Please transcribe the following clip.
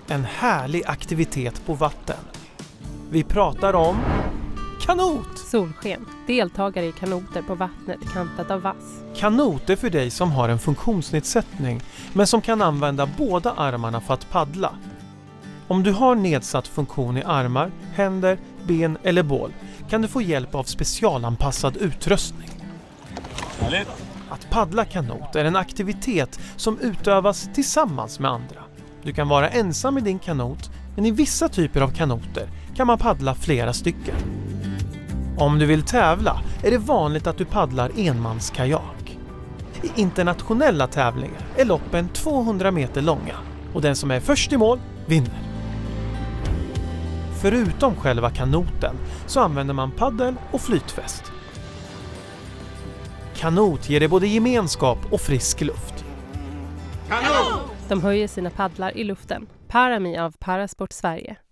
En härlig aktivitet på vatten. Vi pratar om kanot! Solsken. Deltagare i kanoter på vattnet kantat av vass. Kanot är för dig som har en funktionsnedsättning men som kan använda båda armarna för att paddla. Om du har nedsatt funktion i armar, händer, ben eller bål kan du få hjälp av specialanpassad utrustning. Att paddla kanot är en aktivitet som utövas tillsammans med andra. Du kan vara ensam i din kanot, men i vissa typer av kanoter kan man paddla flera stycken. Om du vill tävla är det vanligt att du paddlar enmanskajak. I internationella tävlingar är loppen 200 meter långa och den som är först i mål vinner. Förutom själva kanoten så använder man paddel och flytväst. Kanot ger dig både gemenskap och frisk luft. De höjer sina paddlar i luften. Parami av Parasport Sverige.